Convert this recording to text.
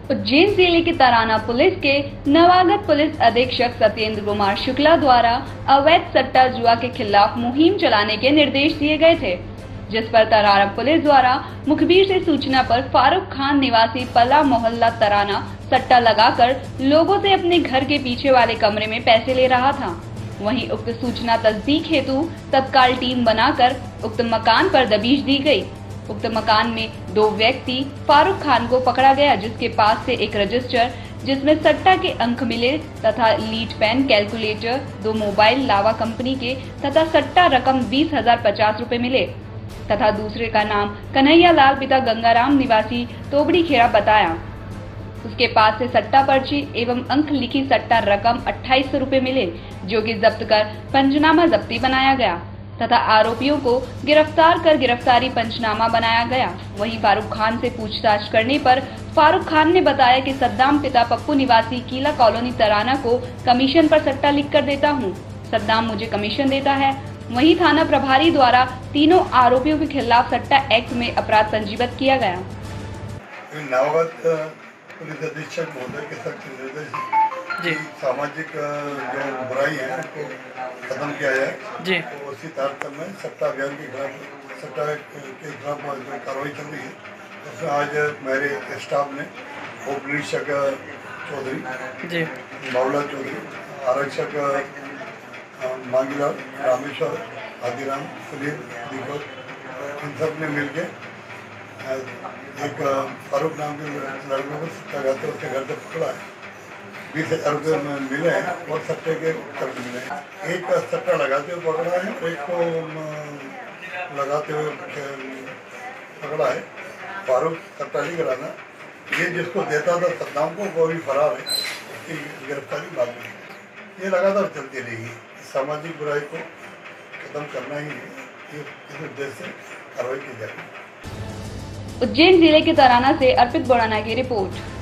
उज्जैन जिले की तराना पुलिस के नवागत पुलिस अधीक्षक सत्येंद्र कुमार शुक्ला द्वारा अवैध सट्टा जुआ के खिलाफ मुहिम चलाने के निर्देश दिए गए थे, जिस पर तराना पुलिस द्वारा मुखबिर से सूचना पर फारूक खान निवासी पला मोहल्ला तराना सट्टा लगाकर लोगों से अपने घर के पीछे वाले कमरे में पैसे ले रहा था। वहीं उक्त सूचना तस्दीक हेतु तत्काल टीम बनाकर उक्त मकान पर दबिश दी गई। उक्त मकान में 2 व्यक्ति फारूक खान को पकड़ा गया, जिसके पास से एक रजिस्टर जिसमें सट्टा के अंक मिले तथा lead pen, calculator, 2 mobile Lava company के तथा सट्टा रकम 20,050 रुपए मिले तथा दूसरे का नाम कन्हैया लाल पिता गंगाराम निवासी तोबड़ी खेड़ा बताया। उसके पास से सट्टा पर्ची एवं अंक लिखी सट्टा रकम 2800 रुपए मिले, जो कि जब्त कर पंचनामा जब्ती बनाया गया तथा आरोपियों को गिरफ्तार कर गिरफ्तारी पंचनामा बनाया गया। वहीं फारूक खान से पूछताछ करने पर फारूक खान ने बताया कि सद्दाम पिता पप्पू निवासी किला कॉलोनी तराना को कमीशन पर सट्टा लिख कर देता हूँ, सद्दाम मुझे कमीशन देता है। वहीं थाना प्रभारी द्वारा तीनों आरोपियों के खिलाफ सट्टा एक्ट में अपराध पंजीबद्ध किया गया। पुलिस अधीक्षक महोदय के सख्त निर्देश सामाजिक जो बुराई है उनको खत्म किया जाए जी। तो उसी तारतम्य में सट्टा अभियान के खिलाफ सट्टा के खिलाफ जो कार्रवाई चल रही है उसमें आज मेरे स्टाफ ने उप निरीक्षक चौधरी बाबूलाल चौधरी, आरक्षक मांगीलाल, रामेश्वर, आदिराम, सुनील, दीपक, इन सब ने मिलकर एक फारूक नाम के लड़के को सट्टा लगाते उसके घर से पकड़ा है। 20,000 रुपये मिले हैं और सट्टे के कर्ज मिले हैं। एक सट्टा लगाते हुए पकड़ा है और एक को लगाते हुए पकड़ा है। फारूक सट्टा नहीं कराना, ये जिसको देता था सद्दाम को वो भी फरार है, इसकी गिरफ्तारी बाद में है। ये लगातार चलती रहेगी। सामाजिक बुराई को खत्म करना ही है, इस उद्देश्य से कार्रवाई की जाएगी। उज्जैन जिले के तराना से अर्पित बोड़ाना की रिपोर्ट।